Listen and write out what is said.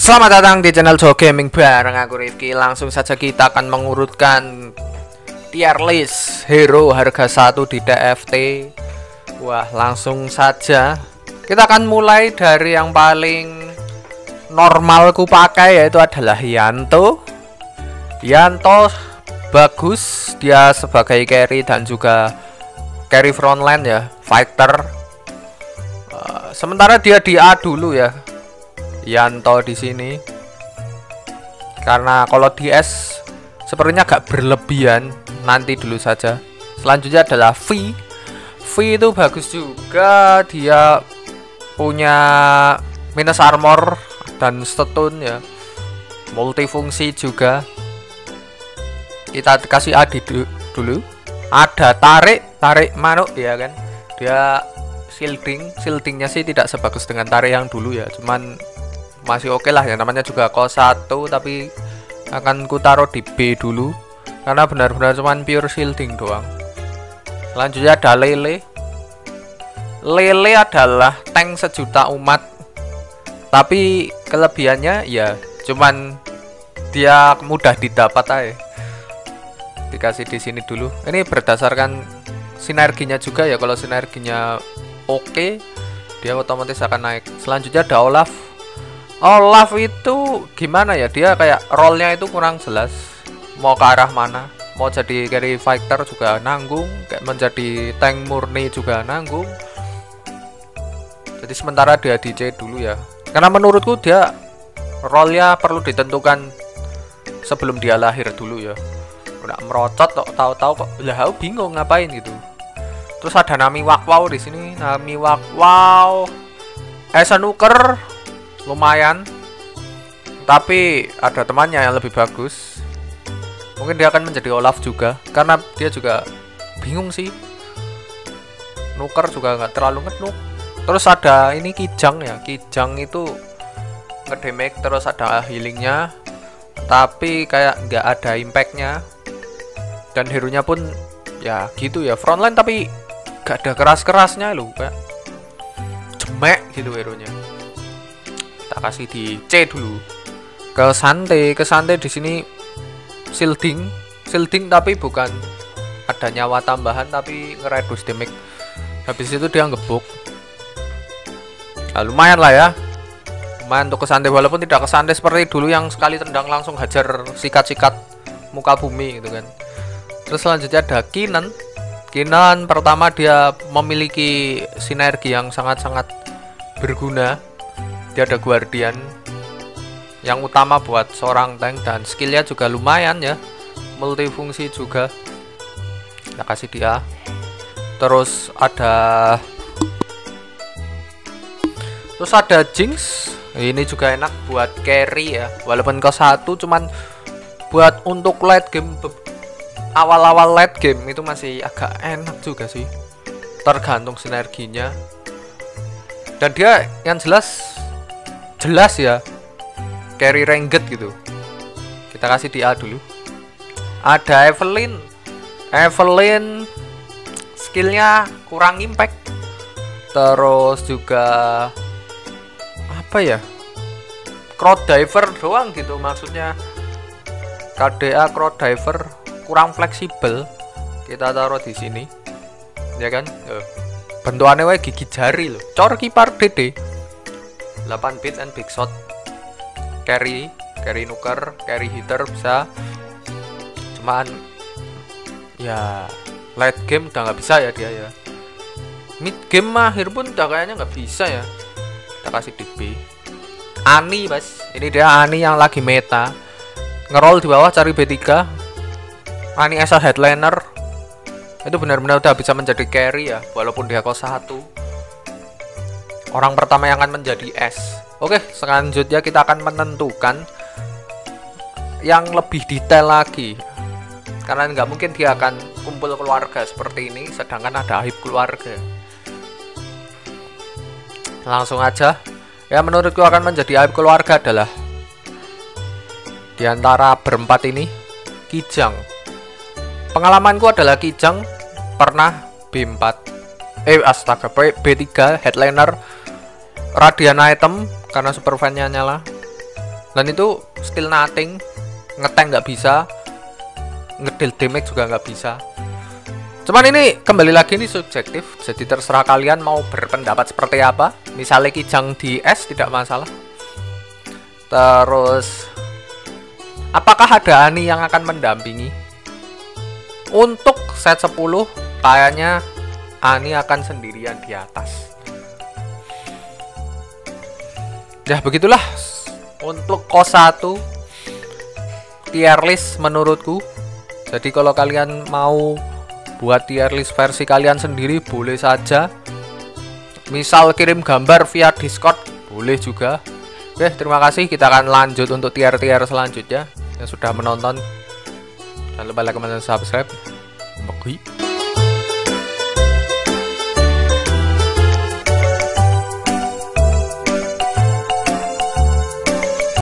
Selamat datang di channel Jo Gaming bareng aku Rifki. Langsung saja kita akan mengurutkan tier list hero harga 1 di TFT. Wah, langsung saja kita akan mulai dari yang paling normal ku pakai, yaitu adalah Yanto. Yanto bagus, dia sebagai carry dan juga carry frontline ya, fighter. Sementara dia di A dulu ya, Yanto di sini, karena kalau di S sepertinya agak berlebihan. Nanti dulu saja. Selanjutnya adalah V. V itu bagus juga, dia punya minus armor dan stun ya, multifungsi juga. Kita kasih A dulu. Ada tarik manuk ya kan, dia shieldingnya sih tidak sebagus dengan tarik yang dulu ya, cuman masih oke lah ya, namanya juga kos 1, tapi akan ku taruh di B dulu karena benar-benar cuman pure shielding doang. Selanjutnya ada Lele. Lele adalah tank sejuta umat, tapi kelebihannya ya cuman dia mudah didapat aja. Dikasih di sini dulu. Ini berdasarkan sinerginya juga ya, kalau sinerginya oke, dia otomatis akan naik. Selanjutnya ada Olaf. Olaf itu gimana ya, dia kayak role-nya itu kurang jelas, mau ke arah mana. Mau jadi carry fighter juga nanggung, kayak menjadi tank murni juga nanggung. Jadi sementara dia di C dulu ya, karena menurutku dia role-nya perlu ditentukan sebelum dia lahir dulu ya. Udah merocot kok, tahu-tahu kok lah aku bingung ngapain gitu. Terus ada Nami Wakwow di sini. Nami Wakwow Nuker lumayan, tapi ada temannya yang lebih bagus. Mungkin dia akan menjadi Olaf juga, karena dia juga bingung sih. Nuker juga nggak terlalu ngednuk. Terus ada ini Kijang ya. Kijang itu ngedamage, terus ada healingnya, tapi kayak nggak ada impactnya. Dan hero nya pun ya gitu ya, frontline tapi gak ada keras-kerasnya loh, kayak jemek gitu hero nya. Kita kasih di C dulu. Ke Sante di sini shielding tapi bukan ada nyawa tambahan, tapi ngereduce damage. Habis itu dia ngebuk. Nah, lumayan lah ya, lumayan untuk ke Sante, walaupun tidak ke Sante seperti dulu yang sekali tendang langsung hajar sikat-sikat muka bumi gitu kan. Terus selanjutnya ada Kinan. Kinan pertama dia memiliki sinergi yang sangat-sangat berguna. Dia ada Guardian yang utama buat seorang tank, dan skillnya juga lumayan ya, multifungsi juga. Kita kasih dia. Terus ada Jinx. Ini juga enak buat carry ya, walaupun ke 1, cuman buat untuk late game, awal-awal late game itu masih agak enak juga sih, tergantung sinerginya. Dan dia yang jelas ya carry ranked gitu. Kita kasih di A dulu. Ada Evelyn skillnya kurang impact, terus juga apa ya, crowd diver doang gitu, maksudnya KDA crowd diver kurang fleksibel. Kita taruh di sini ya kan, bentukannya kayak gigi jari loh. Cor kipar DD 8 bit and big shot, carry nuker, carry hitter bisa, cuman ya late game udah nggak bisa ya dia ya. Mid game akhir pun udah kayaknya nggak bisa ya. Kita kasih di B. Ani mas, ini dia Ani yang lagi meta, ngeroll di bawah cari B3. Ani as headliner itu benar-benar udah bisa menjadi carry ya, walaupun dia kos 1. Orang pertama yang akan menjadi S. Oke, selanjutnya kita akan menentukan yang lebih detail lagi, karena nggak mungkin dia akan kumpul keluarga seperti ini sedangkan ada aib keluarga. Langsung aja ya, menurutku akan menjadi aib keluarga adalah diantara berempat ini Kijang. Pengalamanku adalah Kijang pernah B4 B3 headliner, radian item karena super fan-nya nyala, Dan itu skill nothing, ngetank nggak bisa, ngedeal damage juga nggak bisa. Cuman ini kembali lagi ini subjektif, jadi terserah kalian mau berpendapat seperti apa. Misalnya Kijang di S tidak masalah. Terus apakah ada Ani yang akan mendampingi? Untuk set 10 kayaknya Ani akan sendirian di atas. Ya begitulah untuk kos 1 tier list menurutku. Jadi kalau kalian mau buat tier list versi kalian sendiri boleh saja. Misal kirim gambar via Discord boleh juga. Oke, terima kasih. Kita akan lanjut untuk tier-tier selanjutnya. Yang sudah menonton, jangan lupa like, comment, dan subscribe. Bye.